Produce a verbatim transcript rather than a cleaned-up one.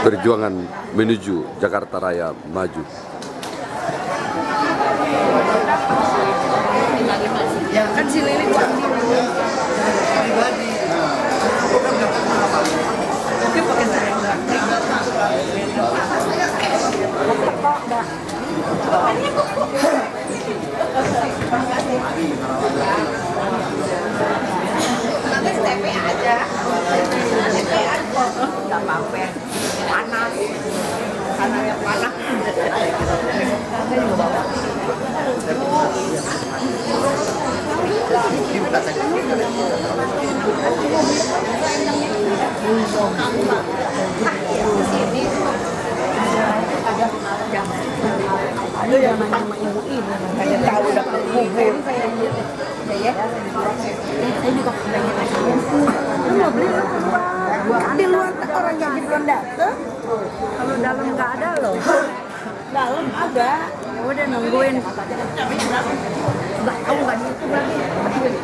perjuangan menuju Jakarta Raya maju. Ya kan si Lili pribadi. Oke pakai sayang. Nanti step aja. Step aja. Enggak apa-apa. Panas. Karena yang panas. Saya juga bawa. Ada yang nama ibu ini, ada tahu dapat bubur. Ya, saya juga pengen lagi. Lu mau beli apa? Di luar orang yang belum datang. Kalau dalam nggak ada loh. Dalam ada. Ya udah nungguin. Nggak tahu nggak dihitung lagi.